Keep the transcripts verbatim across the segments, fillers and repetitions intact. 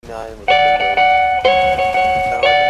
fifty-nine with Jingle. Now I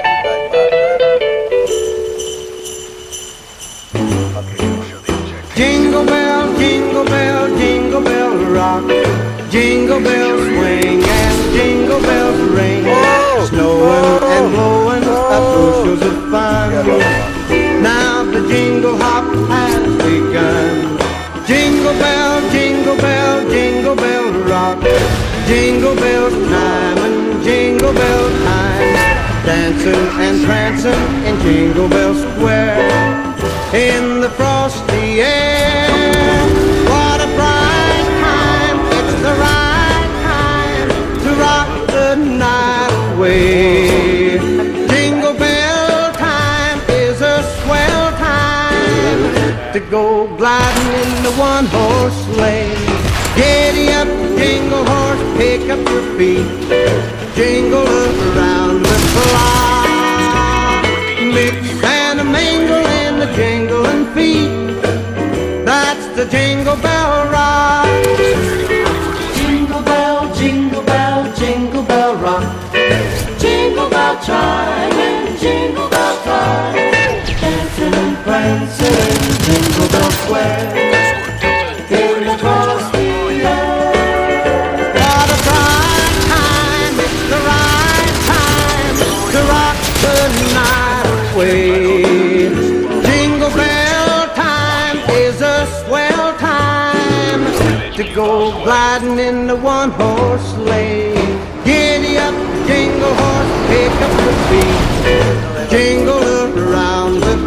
can back. Jingle bell, jingle bell, jingle bell rock. Jingle bells swing and jingle bells ring. Whoa! Snowing Whoa! and blowing Whoa! up bushels of fun. Now the jingle hop has begun. Jingle bell, jingle bell, jingle bell rock. Jingle bell time and jingle bell time. Dancing and prancing in Jingle Bell Square. In the frosty air, what a bright time. It's the right time to rock the night away. Jingle bell time is a swell time to go gliding in the one-horse sleigh. Giddy up, jingle horse, pick up your feet. Jingle around the clock. Mix and a mingle in the jingling feet. That's the Jingle Bell Rock. Jingle bell, jingle bell, jingle bell rock. Jingle bell chime and jingle bell time. Dancing and prancing in Jingle Bell Square. In the frosty air. What a bright time, it's the right time to rock the night away. Jingle bell time is a swell time to go gliding in the one-horse sleigh. Giddy up, jingle horse, pick up your feet. Jingle around the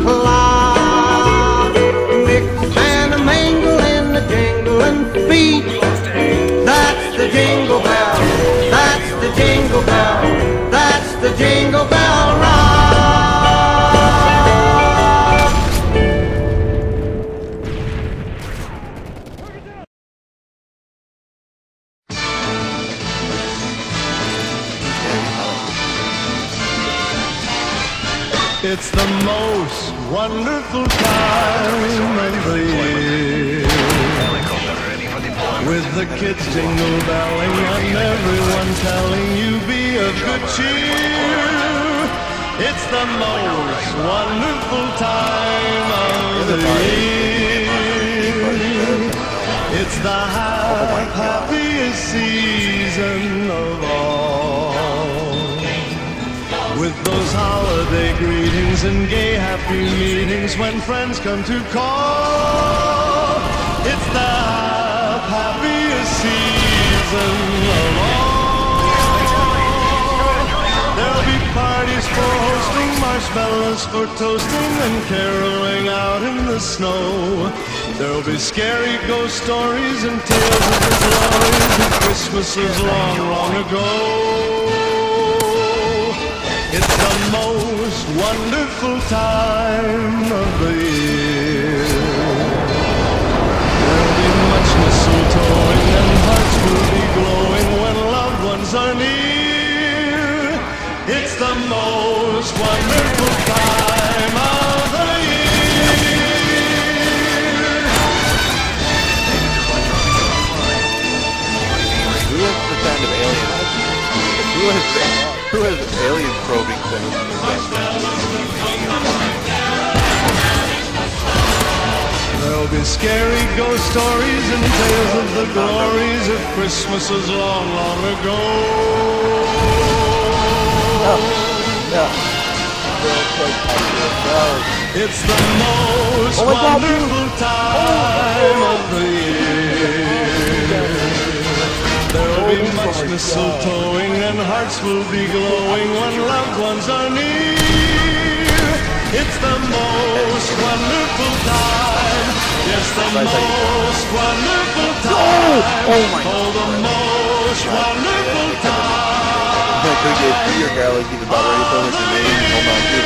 clock. Mix and a mingle in the jingling feet. That's the Jingle Bell, that's the Jingle Bell, that's the Jingle Bell Rock. It's the most wonderful time of the year, with the kids jingle belling and everyone telling you be of good cheer. It's the most wonderful time of the year. It's the hap- happiest season of all, with those holiday greetings and gay happy meetings when friends come to call. It's the happiest season of all. There'll be parties for hosting, marshmallows for toasting, and caroling out in the snow. There'll be scary ghost stories and tales of the glories of Christmases long, long ago. It's the most wonderful time of the year. There'll be much mistletoeing and hearts will be glowing when loved ones are near. It's the most wonderful time of the year. Who has the kind of alien? Who has Who has alien probing things? There'll be scary ghost stories and tales of the glories of Christmases long, long ago. No, no. It's the most Oh my God, wonderful dude. time of the year. There'll be much mistletoeing and hearts will be glowing when loved ones are near. It's the most wonderful time. Yes, the most wonderful time. Oh my Oh, the most wonderful time. Could get your galaxy about ready for your name. Hold on, dude.